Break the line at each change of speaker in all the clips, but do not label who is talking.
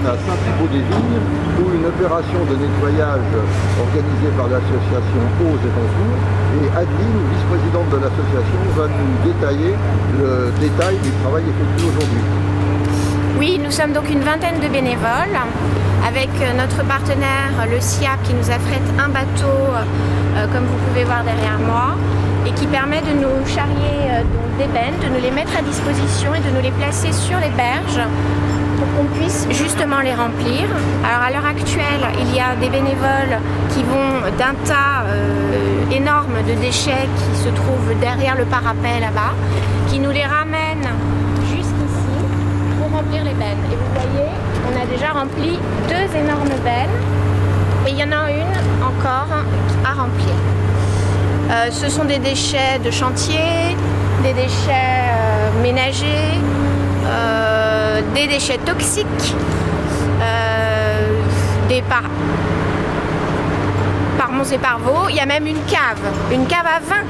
Stéphane à Saint-Thibaud-des-Vignes, où une opération de nettoyage organisée par l'association OSE est en cours. Et Adeline, vice-présidente de l'association, va nous détailler le détail du travail effectué aujourd'hui.
Oui, nous sommes donc une vingtaine de bénévoles avec notre partenaire, le SIAP, qui nous affrète un bateau, comme vous pouvez voir derrière moi, et qui permet de nous charrier des bennes, de nous les mettre à disposition et de nous les placer sur les berges pour qu'on puisse justement les remplir. Alors à l'heure actuelle, il y a des bénévoles qui vont d'un tas énorme de déchets qui se trouvent derrière le parapet là-bas, qui nous les ramènent jusqu'ici pour remplir les bennes. Et vous voyez, on a déjà rempli 2 énormes bennes et il y en a une encore à remplir. Ce sont des déchets de chantier, des déchets ménagers, des déchets toxiques, des par Monts et par Vaux. Il y a même une cave à vin.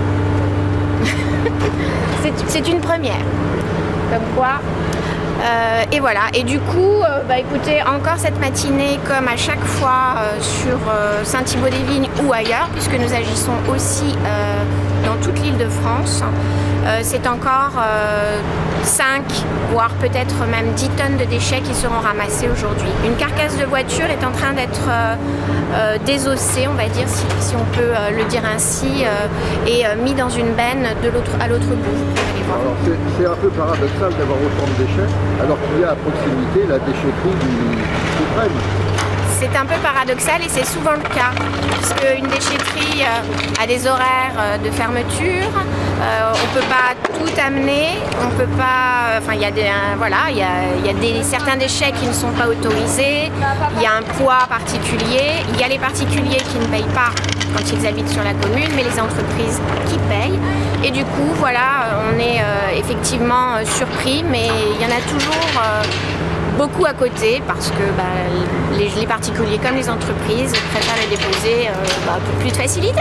C'est une première. Comme quoi. Et voilà, et du coup, écoutez, encore cette matinée, comme à chaque fois sur Saint-Thibaud-des-Vignes ou ailleurs, puisque nous agissons aussi dans toute l'île de France, c'est encore 5, voire peut-être même 10 tonnes de déchets qui seront ramassés aujourd'hui. Une carcasse de voiture est en train d'être désossée, on va dire, si on peut le dire ainsi, et mis dans une benne à l'autre bout.
Alors c'est un peu paradoxal d'avoir autant de déchets, alors qu'il y a à proximité la déchetterie du Suprême.
C'est un peu paradoxal et c'est souvent le cas, parce qu'une déchetterie a des horaires de fermeture, on ne peut pas tout amener, on peut pas, enfin il y a certains déchets qui ne sont pas autorisés, il y a un poids particulier, il y a les particuliers qui ne payent pas quand ils habitent sur la commune, mais les entreprises qui payent. Et du coup, voilà, on est effectivement surpris, mais il y en a toujours beaucoup à côté parce que les particuliers comme les entreprises préfèrent les déposer pour plus de facilité.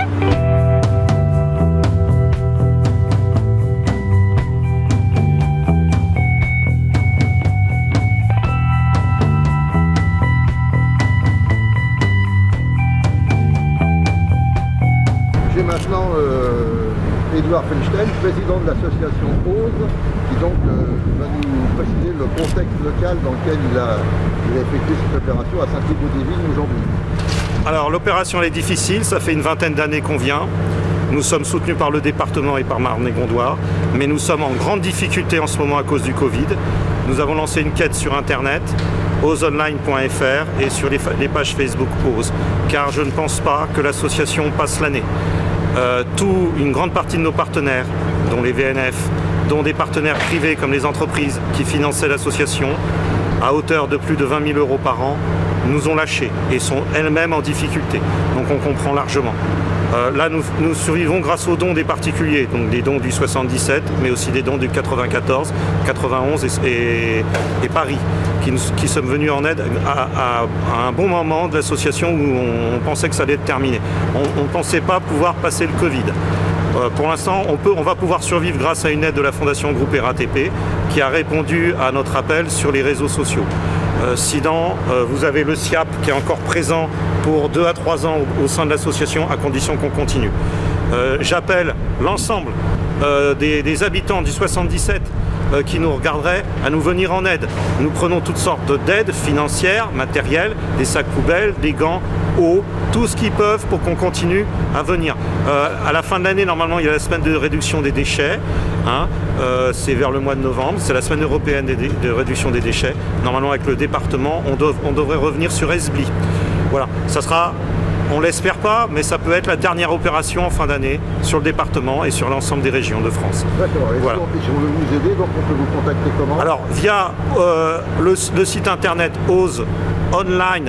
J'ai maintenant Edouard Feinstein, président de l'association OSE, qui donc va nous préciser le contexte local dans lequel il a effectué cette opération à Saint-Thibaud-des-Vignes aujourd'hui.
Alors l'opération est difficile, ça fait une vingtaine d'années qu'on vient. Nous sommes soutenus par le département et par Marne-et-Gondoire, mais nous sommes en grande difficulté en ce moment à cause du Covid. Nous avons lancé une quête sur internet, oseonline.fr, et sur les pages Facebook OSE, car je ne pense pas que l'association passe l'année. Une grande partie de nos partenaires, dont les VNF, dont des partenaires privés comme les entreprises qui finançaient l'association, à hauteur de plus de 20 000 € par an, nous ont lâchés et sont elles-mêmes en difficulté. Donc on comprend largement. Là, nous survivons grâce aux dons des particuliers, donc des dons du 77, mais aussi des dons du 94, 91 et Paris, qui sommes venus en aide à un bon moment de l'association où on pensait que ça allait être terminé. On ne pensait pas pouvoir passer le Covid. Pour l'instant, on va pouvoir survivre grâce à une aide de la Fondation Groupe RATP qui a répondu à notre appel sur les réseaux sociaux. Sinon, vous avez le SIAP qui est encore présent pour 2 à 3 ans au sein de l'association, à condition qu'on continue. J'appelle l'ensemble des habitants du 77 qui nous regarderaient à nous venir en aide. Nous prenons toutes sortes d'aides financières, matérielles, des sacs poubelles, des gants, eau, tout ce qu'ils peuvent pour qu'on continue à venir. À la fin de l'année, normalement, il y a la semaine de réduction des déchets. C'est vers le mois de novembre, c'est la semaine européenne de réduction des déchets. Normalement, avec le département, on devrait revenir sur Esbly. Voilà, ça sera, on l'espère pas, mais ça peut être la dernière opération en fin d'année sur le département et sur l'ensemble des régions de France.
D'accord, et
voilà.
Si on veut vous aider, donc on peut vous contacter comment?
Alors, via le site internet oseonline.fr,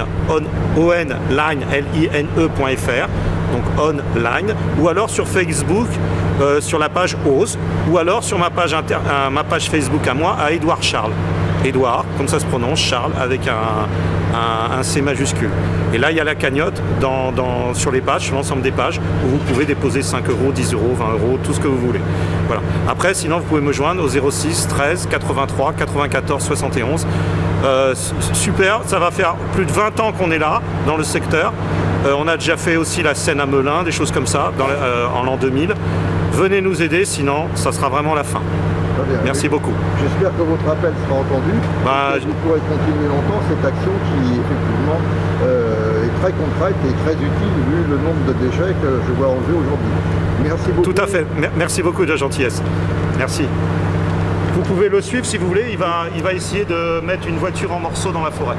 donc online, ou alors sur Facebook, sur la page OSE, ou alors sur ma page Facebook à moi, à Édouard Charles. Édouard, comme ça se prononce, Charles, avec un C majuscule. Et là, il y a la cagnotte sur les pages, sur l'ensemble des pages, où vous pouvez déposer 5 €, 10 €, 20 €, tout ce que vous voulez. Voilà. Après, sinon, vous pouvez me joindre au 06 13 83 94 71. Super, ça va faire plus de 20 ans qu'on est là, dans le secteur. On a déjà fait aussi la Seine à Melun, des choses comme ça, en l'an 2000. Venez nous aider, sinon ça sera vraiment la fin. Merci beaucoup.
J'espère que votre appel sera entendu. Et que vous pourrez continuer longtemps cette action qui effectivement est très concrète et très utile vu le nombre de déchets que je vois enlever aujourd'hui. Merci beaucoup.
Tout à fait. Merci beaucoup de la gentillesse. Merci. Vous pouvez le suivre si vous voulez. Il va essayer de mettre une voiture en morceaux dans la forêt.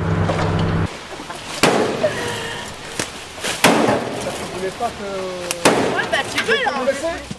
Ouais, bah tu peux là.